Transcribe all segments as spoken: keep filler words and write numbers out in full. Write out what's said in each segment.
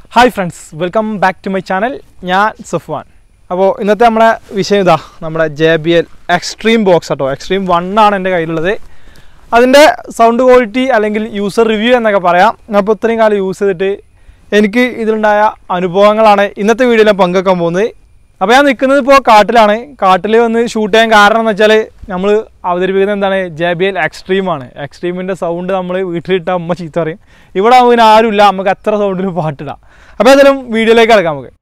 Hi friends, welcome back to my channel. ഞാൻ സഫ്വാൻ. അപ്പോൾ ഇന്നത്തെ നമ്മുടെ വിഷയം ഇതാ നമ്മുടെ J B L Extreme box ആട്ടോ. Extreme one ആണ് എൻ്റെ കയ്യിലുള്ളത്. അതിൻ്റെ സൗണ്ട് ക്വാളിറ്റി അല്ലെങ്കിൽ യൂസർ റിവ്യൂ എന്നൊക്കെ പറയാം. ഞാൻ ഇപ്പോൾ ഇത്രയും കാലം യൂസ് ചെയ്തിട്ട് എനിക്ക് ഇതിലുണ്ടായ അനുഭവങ്ങളാണ് ഇന്നത്തെ വീഡിയോയിൽ പങ്കുവെക്കാൻ പോകുന്നത്. അപ്പോൾ ഞാൻ നിൽക്കുന്നത് ഇപ്പോൾ കാട്ടിലാണ്. കാട്ടിൽ വന്ന് ഷൂട്ട് ചെയ്യാൻ കാരണം എന്ന് വെച്ചാൽ നമ്മൾ അവതരിപ്പിക്കുന്നത് എന്താണ് J B L Extreme ആണ്. എക്സ്ട്രീമിൻ്റെ സൗണ്ട് നമ്മൾ വീട്ടിലിട്ടാൽ അമ്മ ചീത്ത പറയും. ഇവിടെ നമുക്ക് ആരുമില്ല, നമുക്ക് അത്ര സൗണ്ടിൽ പാട്ടിടാം. അപ്പോൾ ഏതായാലും വീഡിയോയിലേക്ക് കിടക്കാം നമുക്ക്.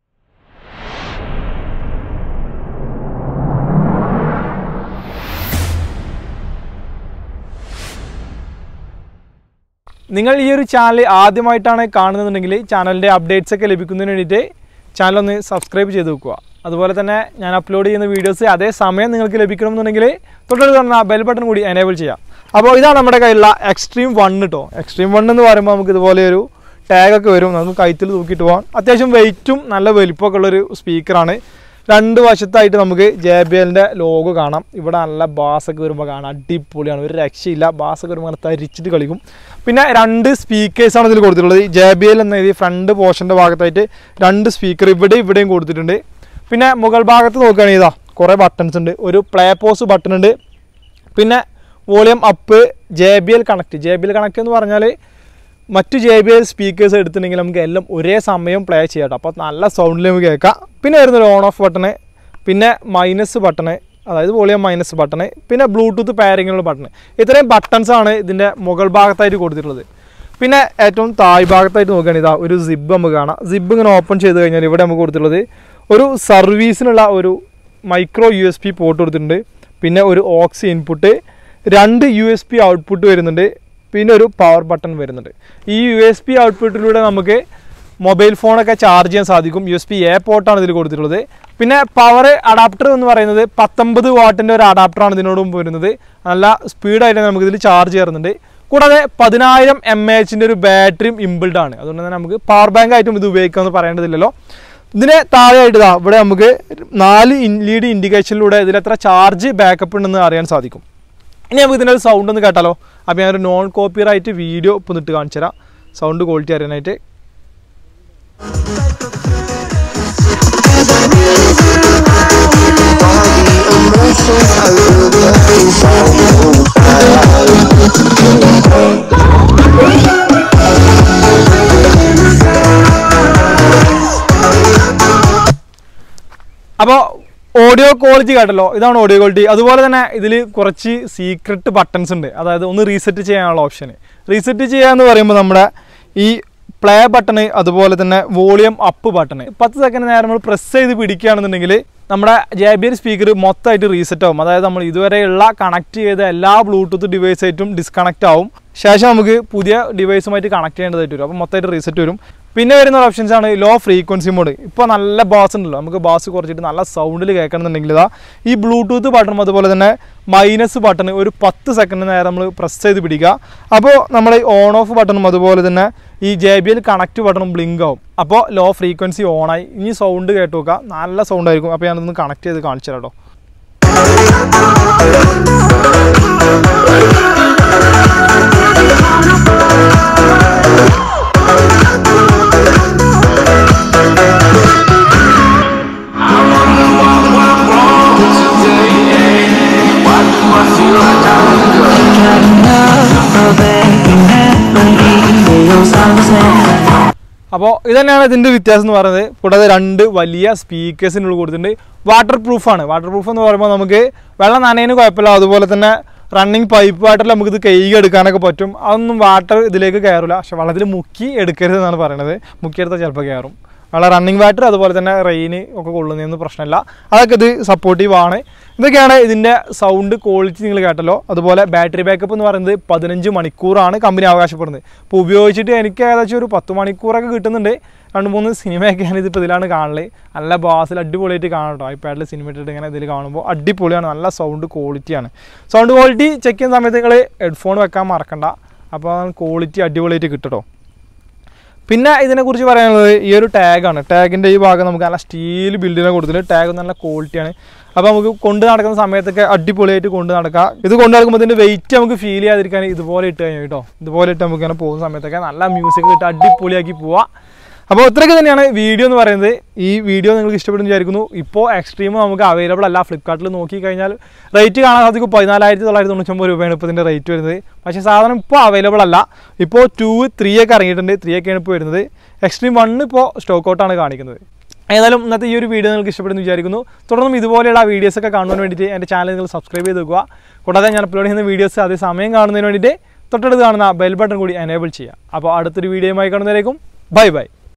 നിങ്ങൾ ഈ ഒരു ചാനൽ ആദ്യമായിട്ടാണ് കാണുന്നതെങ്കിൽ ചാനലിൻ്റെ അപ്ഡേറ്റ്സ് ഒക്കെ ലഭിക്കുന്നതിന് വേണ്ടിയിട്ട് ചാനൽ ഒന്ന് സബ്സ്ക്രൈബ് ചെയ്ത് വെക്കുക. അതുപോലെ തന്നെ ഞാൻ അപ്ലോഡ് ചെയ്യുന്ന വീഡിയോസ് അതേ സമയം നിങ്ങൾക്ക് ലഭിക്കണമെന്നുണ്ടെങ്കിൽ തൊട്ടടുത്ത് കാണുന്ന ബെൽ ബട്ടൺ കൂടി എനേബിൾ ചെയ്യാം. അപ്പോൾ ഇതാണ് നമ്മുടെ കയ്യിലുള്ള എക്സ്ട്രീം വൺ കേട്ടോ. എക്സ്ട്രീം വൺ എന്ന് പറയുമ്പോൾ നമുക്ക് ഇതുപോലെ ഒരു ടാഗൊക്കെ വരും, നമുക്ക് കഴുത്തിൽ തൂക്കിയിട്ട് പോകാം. അത്യാവശ്യം വെയിറ്റും നല്ല വലിപ്പമൊക്കെ ഉള്ളൊരു സ്പീക്കറാണ്. രണ്ട് വശത്തായിട്ട് നമുക്ക് J B L ൻ്റെ ലോഗോ കാണാം. ഇവിടെ നല്ല ബാസൊക്കെ വരുമ്പോൾ കാണാം, അടിപൊളിയാണ്, ഒരു രക്ഷയില്ല. ബാസൊക്കെ വരുമ്പോൾ അങ്ങനെ തരിച്ചിട്ട് കളിക്കും. പിന്നെ രണ്ട് സ്പീക്കേഴ്സാണ് ഇതിൽ കൊടുത്തിട്ടുള്ളത്. J B L എന്ന ഈ ഫ്രണ്ട് പോർഷൻ്റെ ഭാഗത്തായിട്ട് രണ്ട് സ്പീക്കർ ഇവിടെ ഇവിടെയും കൊടുത്തിട്ടുണ്ട്. പിന്നെ മുകൾ ഭാഗത്ത് നോക്കുകയാണെങ്കിൽ ഇതാ കുറേ ബട്ടൺസ് ഉണ്ട്. ഒരു പ്ലേ പോസ് ബട്ടൺ ഉണ്ട്. പിന്നെ volume up, J B L connect. J B L connect എന്ന് പറഞ്ഞാൽ മറ്റു J B L സ്പീക്കേഴ്സ് എടുത്തിട്ടുണ്ടെങ്കിൽ നമുക്ക് എല്ലാം ഒരേ സമയം പ്ലേ ചെയ്യാം. അപ്പോൾ നല്ല സൗണ്ടിൽ നമുക്ക് കേൾക്കാം. പിന്നെ വരുന്നൊരു ഓൺ ഓഫ് ബട്ടണ്, പിന്നെ മൈനസ് ബട്ടണ്, അതായത് വോളിയം മൈനസ് ബട്ടണ്, പിന്നെ ബ്ലൂടൂത്ത് പെയറിങ്ങിനുള്ള ബട്ടണ്. ഇത്രയും ബട്ടൺസാണ് ഇതിൻ്റെ മുകൾ ഭാഗത്തായിട്ട് കൊടുത്തിട്ടുള്ളത്. പിന്നെ ഏറ്റവും താഴ് ഭാഗത്തായിട്ട് നോക്കുകയാണെങ്കിൽ ഇതാ ഒരു സിബ് നമുക്ക് കാണാം. സിബ് ഇങ്ങനെ ഓപ്പൺ ചെയ്ത് കഴിഞ്ഞാൽ ഇവിടെ നമുക്ക് കൊടുത്തിട്ടുള്ളത് ഒരു സർവീസിനുള്ള ഒരു micro U S B port കൊടുത്തിട്ടുണ്ട്. പിന്നെ ഒരു ഓക്സ് ഇൻപുട്ട്, രണ്ട് യു എസ് പി ഔട്ട്പുട്ട് വരുന്നുണ്ട്. പിന്നെ ഒരു പവർ ബട്ടൺ വരുന്നുണ്ട്. ഈ യു എസ് പി ഔട്ട്പുട്ടിലൂടെ നമുക്ക് മൊബൈൽ ഫോണൊക്കെ ചാർജ് ചെയ്യാൻ സാധിക്കും. യു എസ് പി എ പോർട്ടാണ് ഇതിൽ കൊടുത്തിട്ടുള്ളത്. പിന്നെ പവർ അഡാപ്റ്റർ എന്ന് പറയുന്നത് പത്തൊമ്പത് വാട്ടിൻ്റെ ഒരു അഡാപ്റ്ററാണ് ഇതിനോടും വരുന്നത്. നല്ല സ്പീഡായിട്ട് നമുക്കിതിൽ ചാർജ് ചെയ്യുന്നുണ്ട്. കൂടാതെ പതിനായിരം എം എ എച്ചിൻ്റെ ഒരു ബാറ്ററിയും ഇംബിൾഡ് ആണ്. അതുകൊണ്ട് തന്നെ നമുക്ക് പവർ ബാങ്ക് ആയിട്ടും ഇത് ഉപയോഗിക്കാമെന്ന് പറയേണ്ടതില്ലല്ലോ. ഇതിന് താഴെയായിട്ട് ഇതാ ഇവിടെ നമുക്ക് നാല് ലീഡ് ഇൻഡിക്കേഷനിലൂടെ ഇതിലെത്ര ചാർജ് ബാക്കപ്പ് ഉണ്ടെന്ന് അറിയാൻ സാധിക്കും. ഇനി നമുക്ക് ഇതിൻ്റെ ഒരു സൗണ്ട് ഒന്ന് കേട്ടാലോ. അപ്പോൾ ഞാനൊരു നോൺ കോപ്പിറൈറ്റ് വീഡിയോ ഇപ്പോൾ ഇട്ട് കാണിച്ചു തരാം സൗണ്ട് ക്വാളിറ്റി അറിയാനായിട്ട്. അപ്പോൾ ഓഡിയോ ക്വാളിറ്റി കേട്ടല്ലോ, ഇതാണ് ഓഡിയോ ക്വാളിറ്റി. അതുപോലെ തന്നെ ഇതിൽ കുറച്ച് സീക്രട്ട് ബട്ടൺസ് ഉണ്ട്. അതായത് ഒന്ന് റീസെറ്റ് ചെയ്യാനുള്ള ഓപ്ഷൻ. റീസെറ്റ് ചെയ്യാന്ന് പറയുമ്പോൾ നമ്മുടെ ഈ പ്ലേ ബട്ടണ്, അതുപോലെ തന്നെ വോളിയം അപ്പ് ബട്ടണ് പത്ത് സെക്കൻഡ് നേരം നമ്മൾ പ്രസ് ചെയ്ത് പിടിക്കുകയാണെന്നുണ്ടെങ്കിൽ നമ്മുടെ J B L സ്പീക്കർ മൊത്തമായിട്ട് റീസെറ്റ് ആവും. അതായത് നമ്മൾ ഇതുവരെയുള്ള കണക്ട് ചെയ്ത എല്ലാ ബ്ലൂടൂത്ത് ഡിവൈസായിട്ടും ഡിസ്കണക്റ്റ് ആവും. ശേഷം നമുക്ക് പുതിയ ഡിവൈസുമായിട്ട് കണക്ട് ചെയ്യേണ്ടതായിട്ട് വരും. അപ്പോൾ മൊത്തമായിട്ട് റീസെറ്റ് വരും. പിന്നെ വരുന്ന ഓപ്ഷൻസ് ആണ് ലോ ഫ്രീക്വൻസി മോഡ്. ഇപ്പോൾ നല്ല ബാസ് ഉണ്ടല്ലോ, നമുക്ക് ബാസ് കുറച്ചിട്ട് നല്ല സൗണ്ടിൽ കേൾക്കണമെന്നുണ്ടെങ്കിൽ ഇതാ ഈ ബ്ലൂടൂത്ത് ബട്ടണും അതുപോലെ തന്നെ മൈനസ് ബട്ടൺ ഒരു പത്ത് സെക്കൻഡ് നേരം നമ്മൾ പ്രസ് ചെയ്ത് പിടിക്കുക. അപ്പോൾ നമ്മൾ ഓൺ ഓഫ് ബട്ടണും അതുപോലെ തന്നെ ഈ J B L കണക്റ്റ് ബട്ടണും ബ്ലിങ്ക് ആവും. അപ്പോൾ ലോ ഫ്രീക്വൻസി ഓണായി. ഇനി സൗണ്ട് കേട്ട് നോക്കുക, നല്ല സൗണ്ട് ആയിരിക്കും. അപ്പോൾ ഞാനൊന്ന് കണക്ട് ചെയ്ത് കാണിച്ചു തരാം കേട്ടോ. അപ്പോൾ ഇതന്നെയാണ് ഇതിൻ്റെ വ്യത്യാസം എന്ന് പറയുന്നത്. കൂടാതെ രണ്ട് വലിയ സ്പീക്കേഴ്സിനുള്ളിൽ കൊടുത്തിട്ടുണ്ട്. വാട്ടർ പ്രൂഫാണ്. വാട്ടർ പ്രൂഫ് എന്ന് പറയുമ്പോൾ നമുക്ക് വെള്ളം നനയാനും കുഴപ്പമില്ല. അതുപോലെ തന്നെ റണ്ണിങ് പൈപ്പ് വാട്ടറിൽ നമുക്കിത് കഴുകി എടുക്കാനൊക്കെ പറ്റും. അതൊന്നും വാട്ടർ ഇതിലേക്ക് കയറില്ല. പക്ഷെ വെള്ളത്തിൽ മുക്കി എടുക്കരുത് എന്നാണ് പറയുന്നത്. മുക്കിയെടുത്താൽ ചിലപ്പോൾ കയറും. വെള്ളം റണ്ണിങ് വാട്ടർ അതുപോലെ തന്നെ റെയിന് ഒക്കെ കൊള്ളുന്നതൊന്നും പ്രശ്നമില്ല. അതൊക്കെ ഇത് സപ്പോർട്ടീവ് ആണ്. ഇതൊക്കെയാണ് ഇതിൻ്റെ സൗണ്ട് ക്വാളിറ്റി. നിങ്ങൾ കേട്ടല്ലോ. അതുപോലെ ബാറ്ററി ബാക്കപ്പ് എന്ന് പറയുന്നത് പതിനഞ്ച് മണിക്കൂറാണ് കമ്പനി അവകാശപ്പെടുന്നത്. ഇപ്പോൾ ഉപയോഗിച്ചിട്ട് എനിക്ക് ഏകദേശം ഒരു പത്ത് മണിക്കൂറൊക്കെ കിട്ടുന്നുണ്ട്. രണ്ട് മൂന്ന് സിനിമയൊക്കെ ഞാൻ ഇതിപ്പോൾ ഇതിലാണ് കാണുന്നത്. നല്ല ബാസിൽ അടിപൊളിയായിട്ട് കാണാം കേട്ടോ. ഐപാഡിൽ സിനിമ ഇട്ടിട്ട് ഇങ്ങനെ ഇതിൽ കാണുമ്പോൾ അടിപൊളിയാണ്. നല്ല സൗണ്ട് ക്വാളിറ്റിയാണ്. സൗണ്ട് ക്വാളിറ്റി ചെക്ക് ചെയ്യുന്ന സമയത്ത് നിങ്ങൾ ഹെഡ്ഫോൺ വെക്കാൻ മറക്കണ്ട. അപ്പോൾ ക്വാളിറ്റി അടിപൊളിയായിട്ട് കിട്ടും. പിന്നെ ഇതിനെക്കുറിച്ച് പറയാനുള്ളത് ഈ ഒരു ടാഗാണ്. ടാഗിൻ്റെ ഈ ഭാഗം നമുക്ക് നല്ല സ്റ്റീൽ ബിൽഡിനെ കൊടുത്തിട്ട് ടാഗ് നല്ല ക്വാളിറ്റിയാണ്. അപ്പോൾ നമുക്ക് കൊണ്ട് നടക്കുന്ന സമയത്തൊക്കെ അടിപൊളിയായിട്ട് കൊണ്ട് നടക്കാം. ഇത് കൊണ്ട് നടക്കുമ്പോൾ ഇതിൻ്റെ വെയിറ്റ് നമുക്ക് ഫീൽ ചെയ്യാതിരിക്കാൻ ഇതുപോലെ ഇട്ട് കഴിഞ്ഞാൽ കേട്ടോ, ഇതുപോലെ ഇട്ട് നമുക്ക് ഇങ്ങനെ പോകുന്ന സമയത്തൊക്കെ നല്ല മ്യൂസിക് ഇട്ട് അടിപൊളിയാക്കി പോവാം. അപ്പോൾ ഇത്രയൊക്കെ തന്നെയാണ് വീഡിയോ എന്ന് പറയുന്നത്. ഈ വീഡിയോ നിങ്ങൾക്ക് ഇഷ്ടപ്പെടുന്നു വിചാരിക്കുന്നു. ഇപ്പോൾ എക്സ്ട്രീം നമുക്ക് അവൈലബിൾ അല്ല. ഫ്ലിപ്കാർട്ടിൽ നോക്കിക്കഴിഞ്ഞാൽ റേറ്റ് കാണാൻ സാധിക്കും പതിനാലായിരത്തി തൊള്ളായിരത്തി തൊണ്ണൂറ്റൊമ്പത് രൂപയാണ് ഇപ്പോൾ ഇതിൻ്റെ റേറ്റ് വരുന്നത്. പക്ഷേ സാധനം ഇപ്പോൾ അവൈലബിൾ അല്ല. ഇപ്പോൾ ടു ത്രീ ഒക്കെ ഇറങ്ങിയിട്ടുണ്ട്. ത്രീ ഒക്കെയാണ് ഇപ്പോൾ വരുന്നത്. എക്സ്ട്രീം വൺ ഇപ്പോൾ സ്റ്റോക്ക് ഔട്ടാണ് കാണിക്കുന്നത്. ഏതായാലും ഇന്നത്തെ ഈ ഒരു വീഡിയോ നിങ്ങൾക്ക് ഇഷ്ടപ്പെടുന്നു വിചാരിക്കുന്നു. തുടർന്നും ഇതുപോലെയുള്ള വീഡിയോസൊക്കെ കാണുവാൻ വേണ്ടിയിട്ട് എൻ്റെ ചാനൽ നിങ്ങൾ സബ്സ്ക്രൈബ് ചെയ്ത് വെക്കുക. കൂടാതെ ഞാൻ അപ്ലോഡ് ചെയ്യുന്ന വീഡിയോസ് അതേ സമയം കാണുന്നതിന് വേണ്ടിയിട്ട് തൊട്ടടുത്ത് കാണുന്ന ബെൽ ബട്ടൺ കൂടി എനേബിൾ ചെയ്യുക. അപ്പോൾ അടുത്തൊരു വീഡിയോയുമായി കാണുന്നവരേക്കും ബൈ ബൈ.